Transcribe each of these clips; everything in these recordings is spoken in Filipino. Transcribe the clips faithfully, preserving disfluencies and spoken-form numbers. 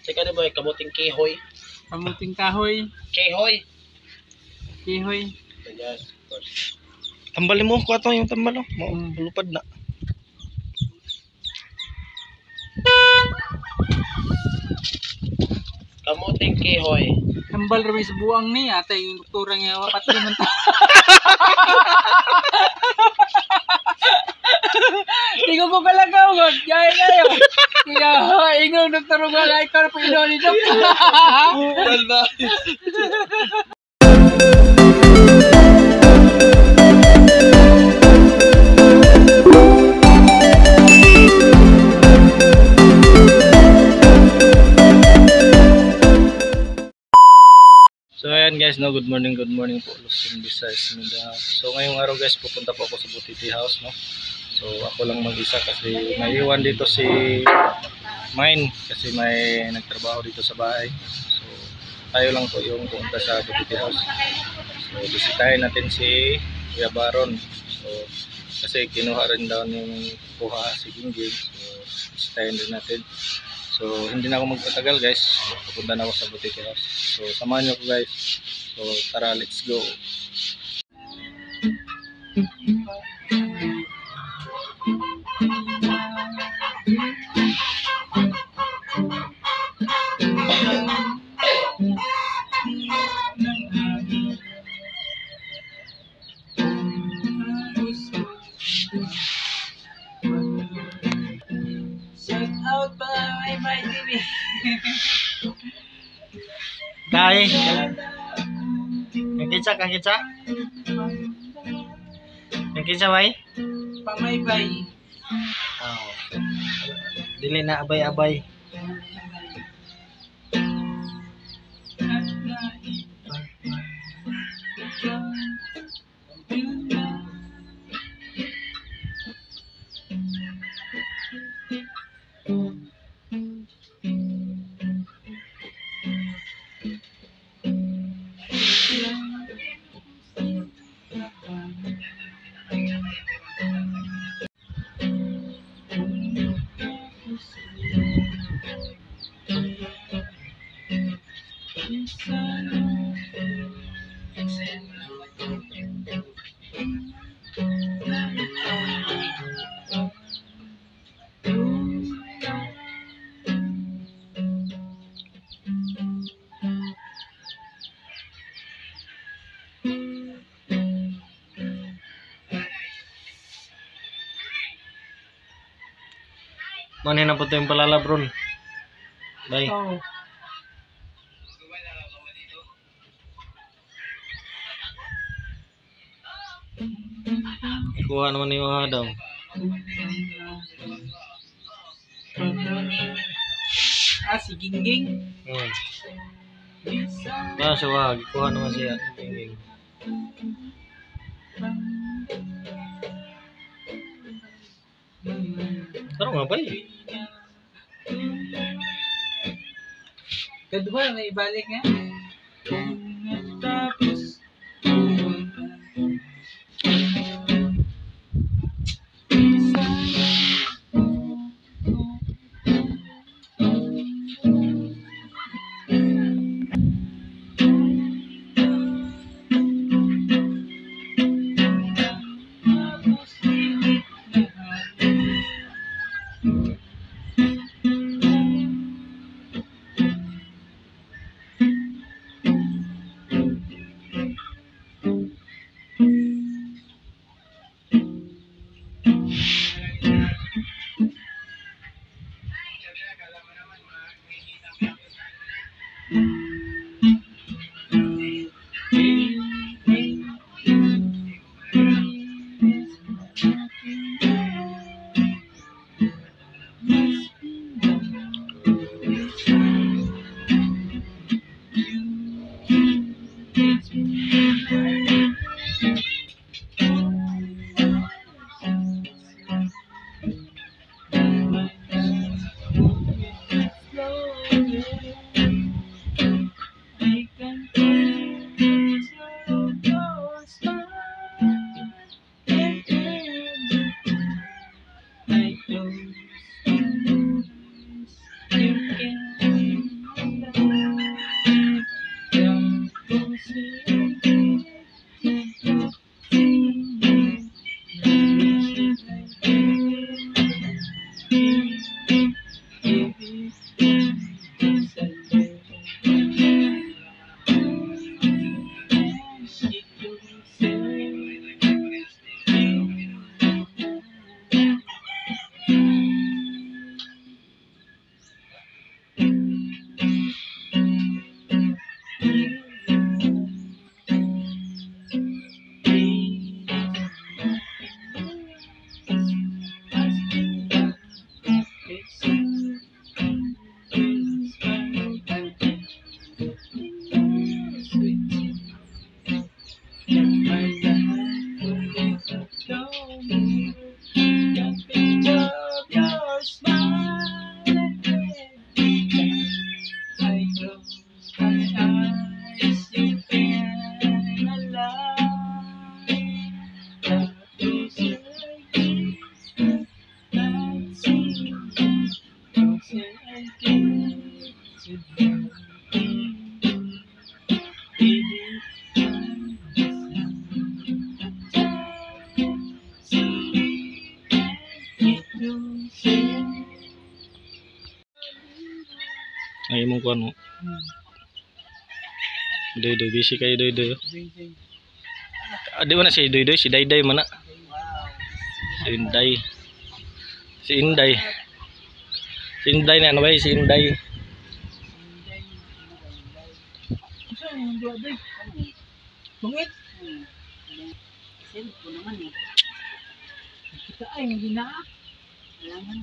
Sika ni boy, kamuting kihoy. Kamuting kahoy. Kihoy. Kihoy. Yes, of course. Tambalin mo ko ato yung tambal oh. Mo lupad na. Kamuting kihoy. Tambal rin sa buwang ni ate yung doktora nga wapat din ta. Di ko ko kalagaw god. Yay kayo. Kaya ingon doktor nga like ka pa ino ni dok. Wala. So ayan guys, no, good morning, good morning po Luzon, Visayas, Mindanao. So ngayong araw guys, pupunta po ako sa Butiti House, no. So ako lang mag-isa kasi naiwan dito si Mine kasi may nagtrabaho dito sa bahay. So tayo lang po yung pupunta sa Butiti House. So bisitahin natin si Kuya Baron. So kasi kinuha rin daw yung kuha si Gingging. So bisitahin din natin. So hindi na ako magtatagal guys, pupunta na ako sa Butiti House. So samahan niyo ko guys. So tara, let's go. Shout out pa may may T V. Kai. Yang kicak, yang kicak. Yang kicak bay. Pamaybay. Oh. Dili na abay-abay. Mana na po ito yung palala bron. Bye. Oh. Kuha naman yung mga daw. Ah, si Gingging. Hmm. Ah, siya, kuha naman siya. Gingging. Pero nga ba eh? Kedua may balik nga. Tapos Ay mo ko ano. Doy-doy, busy kayo doy-doy. Ah, di ba na si doy-doy? Si Dayday man na. Si Inday. Si Inday. Si Inday na ano ba? Si Inday. Bungit. Sino naman eh. Kita ay hindi na. Alangan.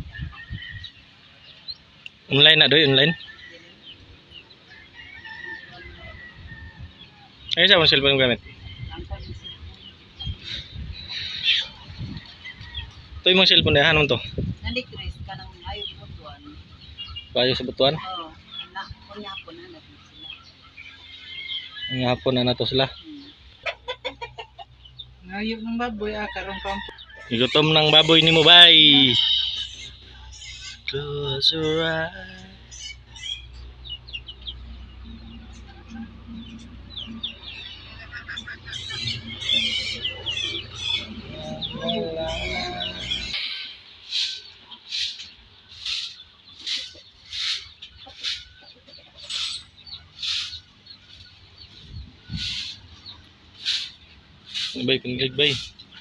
Online na doy, online. Ay sa mong cellphone gamit. Ito yung mga cellphone na hanon to. Nandikris ka ng ayaw butuan. Bayo sa butuan. Oo. Anak, kunya po na natin sila. Ang hapon na nato sila. Ngayon ng baboy, ah, karong pampo. Igutom ng baboy ni mo, bay. Close your eyes. Bay, kinilig bay.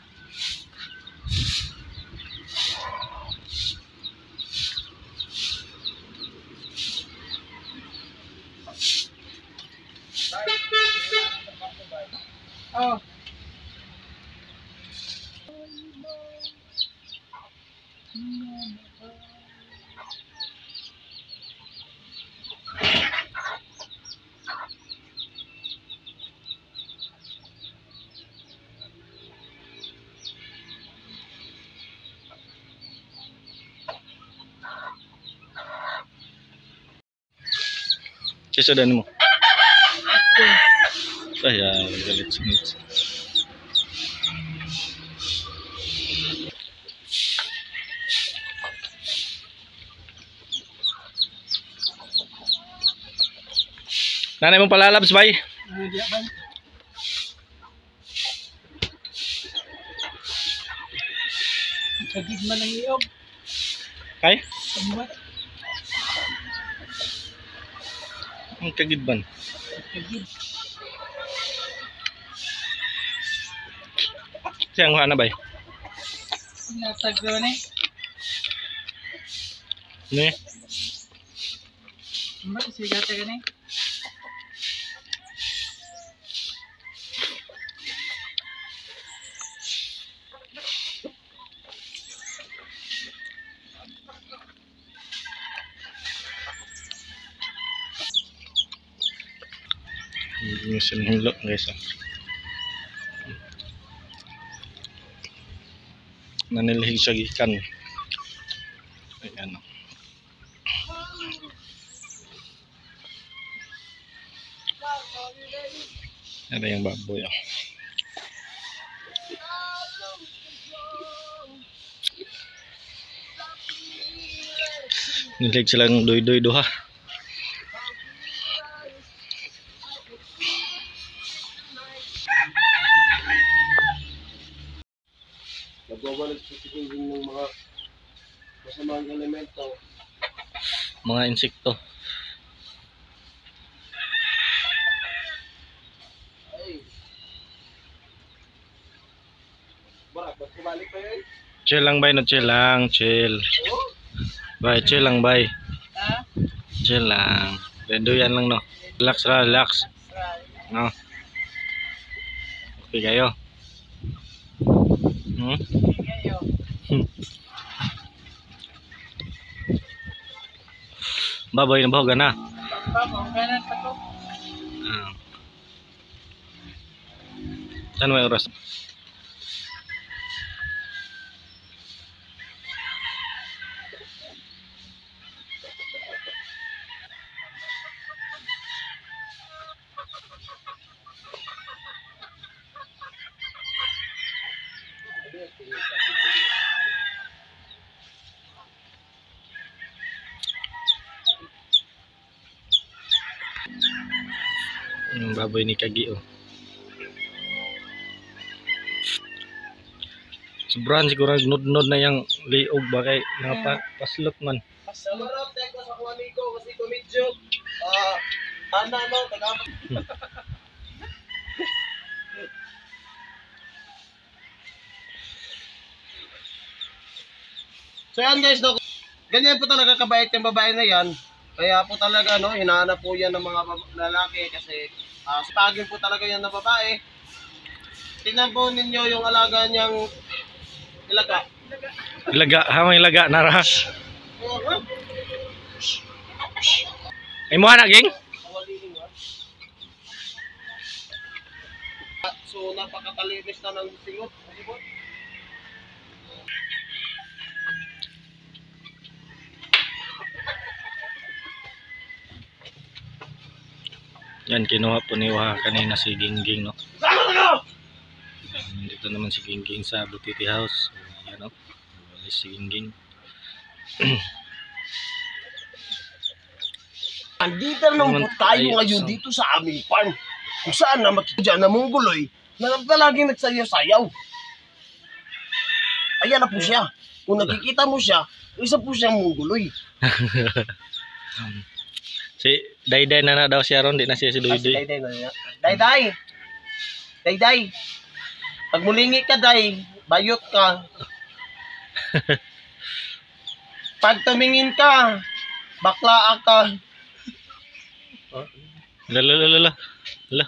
Oh. Susundan mo. Ayan, galit sunod. Nanay mo palalabs, bay. Ano dia ba? Kagid man ang iyog. Kay? Ano? Ang kagidban. Kagid. Siyang hana bay. Natagyo ni. Ni. Mbak siya gata ni. Mesin hulog guys. Nanilhig siya gikan. Ayan. Ada yang baboy. Oh. Nilig silang doy-doy doha. Nagwawala sa pagiging ng mga masamang elemento. Mga insekto. Ay. Barak, ba't kumalik pa yun? Chill lang bay, no chill lang, chill. Oo. Bay, chill lang bay. Ha? Chill lang. Renduyan lang no. Relax ra, relax. No. Okay kayo. Hmm? Ngayo. Baboy na bahogan na. Papa, kanan pa to. Ah. Saan may oras? Yung baboy ni Kagi oh. Sobrahan siguro nod-nod na yung liog ba kay napaslot man. Samarap, teko sa kong amigo kasi ko medyo ah, tanda no, tagapag. So yan guys, no, ganyan po talaga kabait yung babae na yan. Kaya po talaga no, hinahanap po yan ng mga lalaki kasi uh, sipagin po talaga yan na babae. Tingnan po ninyo yung alaga niyang ilaga. Ilaga, hamang ilaga nara. Ay mo anak ging? So napakatalinis na ng singot. Yan, kinuha po ni Waha kanina si Gingging, no? Dito naman si Gingging sa Butiti House. So, yan, no? Si Gingging. Andito naman po tayo ngayon dito sa aming farm. Kung saan na makikita na mongoloy na palaging nagsayaw-sayaw. Ayan na po siya. Kung nakikita mo siya, isa po siyang mongoloy. Si Dayday na na daw siya ron, di na siya si Duydoy. Dayday na niya. Dayday! Dayday! Pag mulingi ka, Day, bayot ka. Pag tumingin ka, bakla ka. Lala, lala, lala. Lala.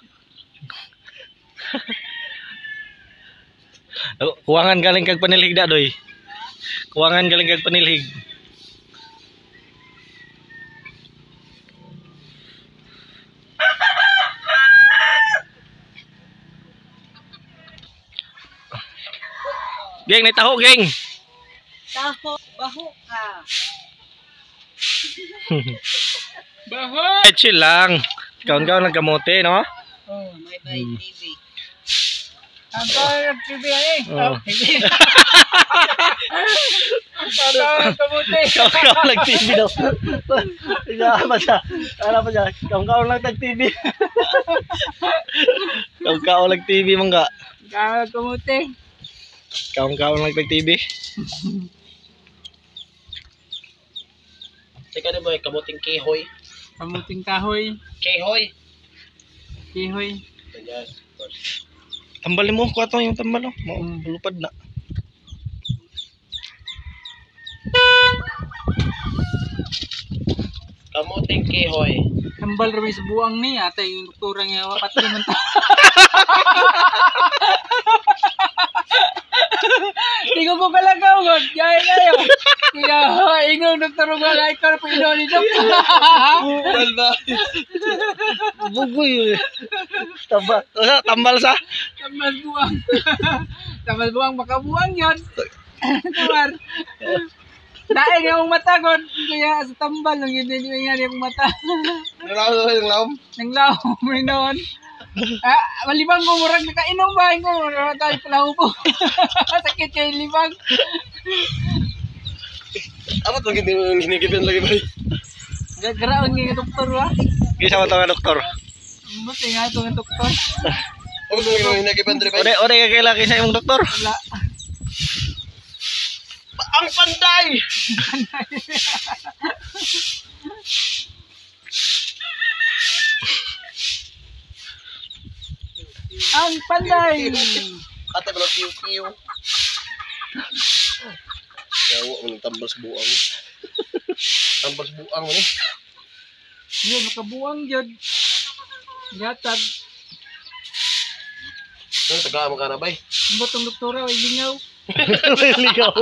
Kuwangan galing kag panilhig da, Doy. Kuwangan galing kag panilhig. Geng, may taho, geng. Taho, baho ka. Baho! Ay, chill lang. Kaon-kaon lang kamote, no? Oh, may may T V. Ang kaya ng T V eh. Oh. Hindi. Ang kaya ng kamote. Kaon-kaon lang T V daw. Kaya pa siya. Kala pa siya. Kaon-kaon lang tag T V. Kaon-kaon lang T V mangga. Kaya ng kamote. Kaon-kaon lang tag T V. Teka na ba, kamuting kihoy? Kamuting kahoy. Kihoy? Kihoy. Yes, of course. Tambalin mo, kuha to yung tambal, no? Lupad na. Kamuting kihoy. Kambal rin sa buwang ni, ate yung doktora nga wapat naman ta. Di ko po kalagaw, God. Yaya kayo. Kaya, ingong doktor ko nga, ikaw na po ino nito. Bugal ba? Bugoy. Tambal. Tambal sa? Tambal buwang. Tambal buwang, makabuwang yun. Tamar. Daing yung mata, God. Kaya sa tambal, nang yun din yung yung mata. Nalaw yung laom? Nang law, may noon. Ah, malibang ko, murag nakainom ba? Ko, tayo pala po. Sakit kayo libang. Apa tuh gini gini lagi bay? Gagaraon nga doktor wa. Gisa mo ito nga doktor. Buti nga ito nga doktor. Apa tuh gini gini bay? Ode, ode kakilaki sa imong doktor. Wala. Ang panday! Ang panday! Ate ba piu-piu? Yawa mo tambal sa buang. Tambal sa buang ni. Yun, makabuang yun. Gatag. Ano taga mo kana bay? Botong doktora, ay lingaw. Ligaw.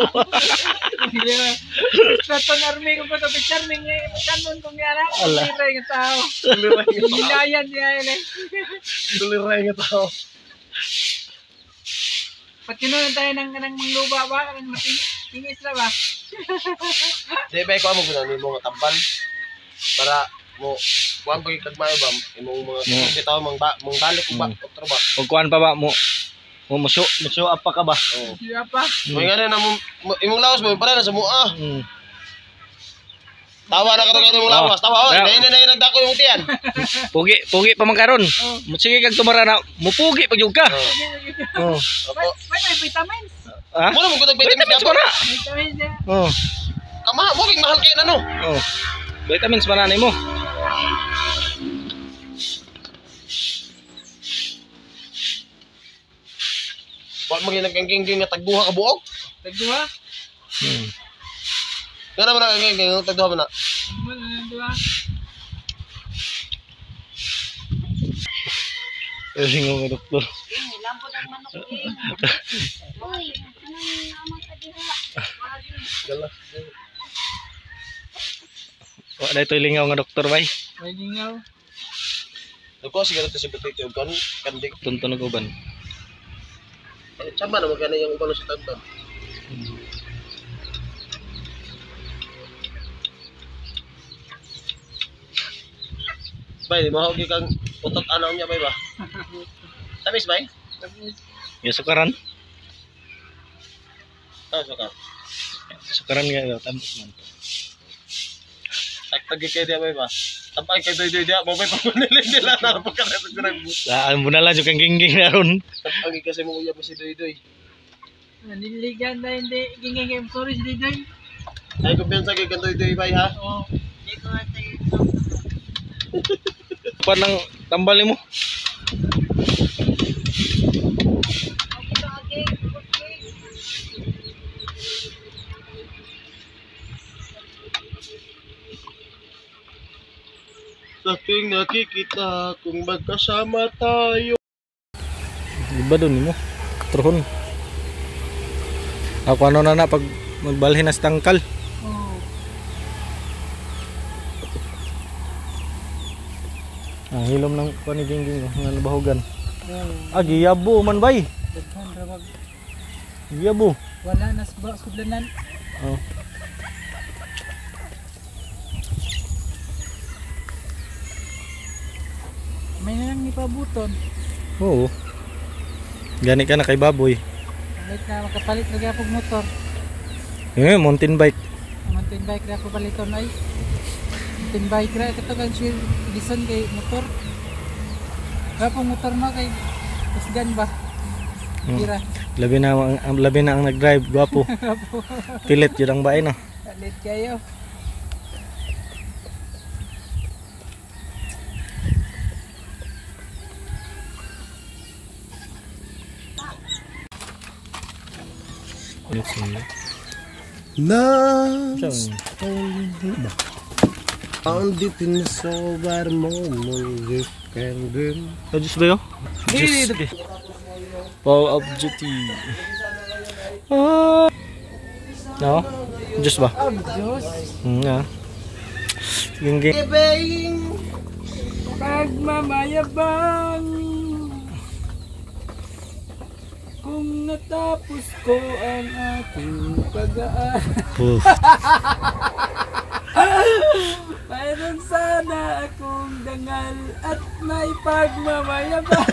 Straton army ko pa ito, charming niya. Kanon kong yara. Ala. Liray ng tao. Tuliray nga tao. Hinayan niya yun eh. Tuliray nga tao. Pag kinunan tayo ng, ng mangluba ba? Ng matingis na ba? Di bay ko mo ginani mo nga tambal para mo kuan ko kagmayo ba imong mga bitaw mang ba mong balik ba otro ba. Ug kuan pa ba mo? Mo muso, muso apa ka ba? Oh. Siya pa. Mo ngani na mo imong laos mo para na sa mua. Mm. Tawa na ka na mong lawas. Tawa. Tawa. Dahil na na yung nagdako yung tiyan. Pugi, pugi pa man karon. Sige kag tumara na, mupugi pag yung ka. Oh. Opo. May may vitamins. Ha? Muna mo kutag vitamins Vitamins ka pa na. Vitamins ya. Oh. Kama mo king mahal kayo na no. Oh. Vitamins pa na mo. Wala mo ginagangking nga tagduha ka buok. Tagduha. Hmm. Nga naman ang gangking tagduha mo na. Ano na dua? Eh, nga doktor. Lambot ang manok eh. Uy, anong naman ka diha? Galas. Wala ito lingaw nga doktor bay. May lingaw. Ako siguro to si potato kan kandig. Tunto na uban. Eh, sama naman kana yung ubalo si Tantan. Bay, mahal gi kang utot anaw niya bay ba? Tamis bay? Ya sukaran. Ah, suka. Sukaran nga tamis man. Tagtagi kay dia bay ba? Tampay kay dia dia, mo bay pamunilin nila na pagkara sa grag. Saan mo na lang yung gingging naron. Tampay kasi mo uya mo si Doy Doy. Naniligan na hindi. Gingin sorry si Didoy. Ay kumpiyansa kay Doy Doy bay ha. Oo. Hindi ko nga sa'yo. Pa nang tambal mo. Sa tuwing nakikita kung magkasama tayo. Iba doon mo. Trohon. Ako ano na na pag magbalhin na sa tangkal. Oo. Ah, hilom ng panigingging nga nabahugan. Ah, giyabo man bay. Daghan rawag. Giyabo. Wala nas ba sudlanan. Oh. May nang ipabuton. Oo. Gani ka na kay baboy. Balik na makapalit lagi ako motor. Eh, mountain bike. Mountain bike ra ako baliton ay. Mountain bike ra ito kan share gison kay motor. Kapag motor mo kay kusgan ba? Hmm. Kira. Labi na ang ang- labi na ang nag-drive, gwapo. Pilit yun ang bae no. Kalit kayo. Na Saan? anditin sa bar mo mong kandun. Oh, Diyos ba yun? Diyos. Wow, of duty. Ah. No? Diyos ba? Oh, Diyos. Hmm, nga. Gingging. Pagmamayabang kung natapos ko ang aking pag-aaral. Oh. Mayroon sana akong dangal at may pagmamayabang.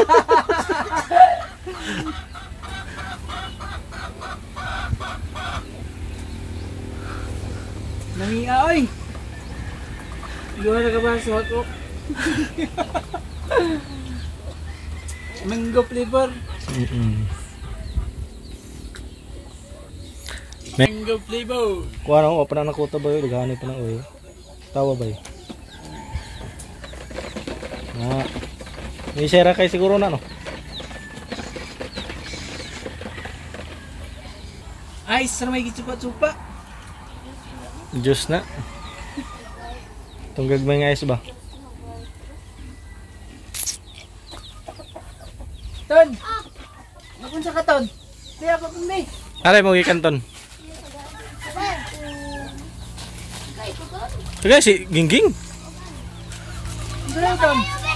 Nangiya oy. Gawa na ka ba sa ako? Mango flavor. Mm-mm. Mango flavor. Kuha na ako, pa na nakuta ba yun? Naghanay pa ng oil. Tawa ba yun? Ah. May sera kay siguro na no? Ice, may gitsupa-tsupa. Diyos na. Tunggag ba yung ayos ba? Ton! Napunsa ka, Ton? Di ako pumbi. Aray mo gikanton. Sige si Gingging. Ito lang, Ton.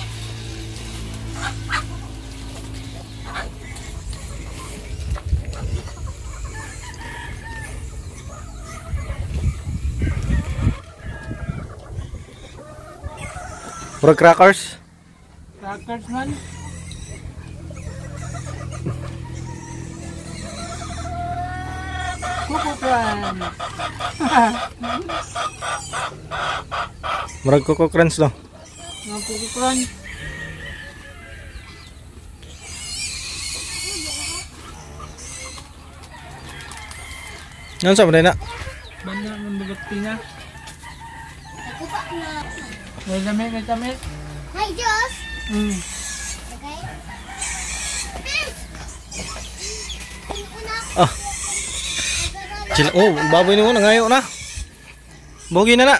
Puro crackers. Crackers man. Coco Crunch. Murag Coco Crunch no. Mga Coco Crunch. Ano sa man na? Banda ng bugati na. Ako pa na. May lamig, may tamit. Hi, Diyos! Mm. Okay? Ah. Sila, oh, baboy ni mo nangayo na. Bogi na na.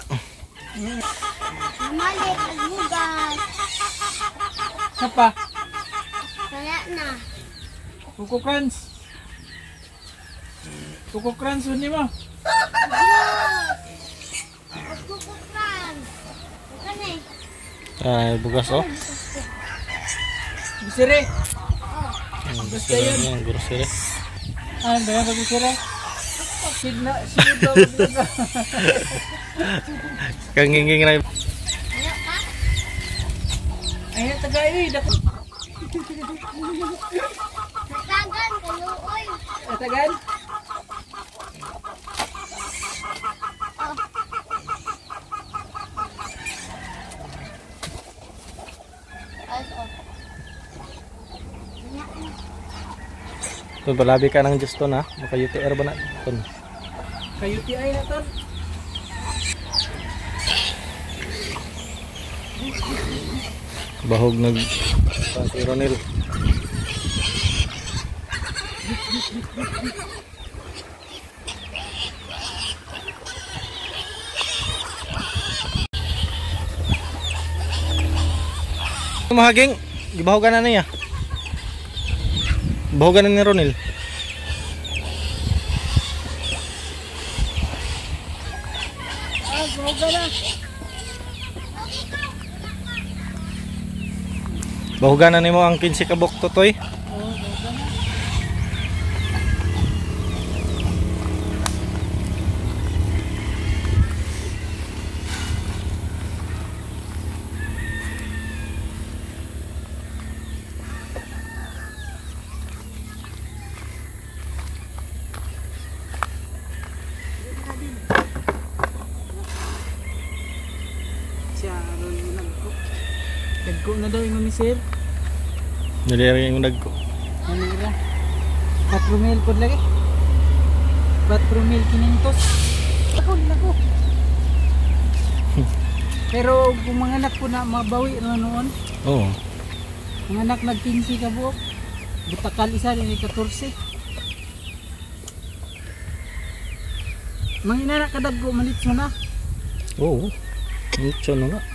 Malik, agbugas. Sapa? Kaya na. Coco Crunch. Coco Crunch ni mo. Diyos! Magkukupan. Bukan eh. Ay, bugas oh. Bisire. Ang grocery, ang grocery. Ah, ba yan bisire? Sid na, sid daw. sid na. Kanginging na. Kaya ka? Ayun, tagay. Dako. Natagan, kaluoy. Atagan. As of. Ito, balabi ka ng Diyos to na. Maka U T R ba na? Ito. Kayo ti ay na to. Bahog nag si Ronel. Mahaging, gibahogan na niya. Bahogan na ni Ronel. Ah, buga na. Bahogan na nimo ang kinsi ka bok totoy. Oh, buga na. Siya, ron mo nagko. Nagko na daw yung sir. Naliri yung nagko. Manira. Patro mil po lagi. Patro mil kinentos. Ako, ako. Pero kung mga anak po na mabawi na noon, Oo. mga anak nag-quince ka buok. Butakal isa rin yung fourteen. Mga inanak kadaggo malitso na. Oo. Mucho na nga.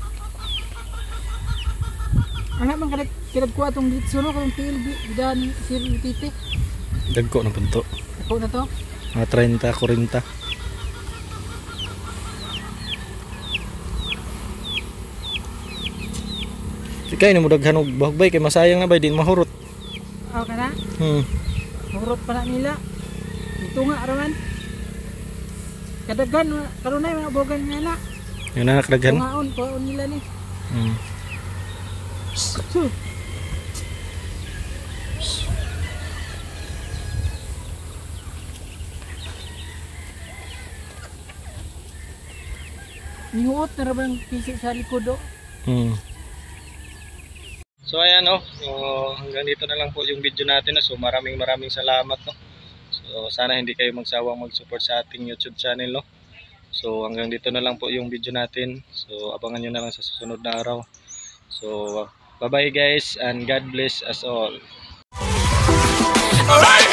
Anak man kadag kadagko atong litso no kung til bidan sir titi. Dagko na punto. Ako na to. Mga thirty, forty. Sikay na mo daghan og bahogbay kay masayang na bay din mahurot. Aw kana. Hmm. Mahurot pa na nila. Ito nga raman. Kadaghan karon na mga bogan nga na. Yung anak daghan. Tungaon kuhaon nila ni. Hmm. So. Nihuot na rabang pisik sa likod o. Hmm. So ayan no, so, hanggang dito na lang po yung video natin no? So maraming maraming salamat no. So sana hindi kayo magsawang mag-support sa ating YouTube channel no. So hanggang dito na lang po yung video natin. So abangan nyo na lang sa susunod na araw. So bye bye guys and God bless us all. Alright.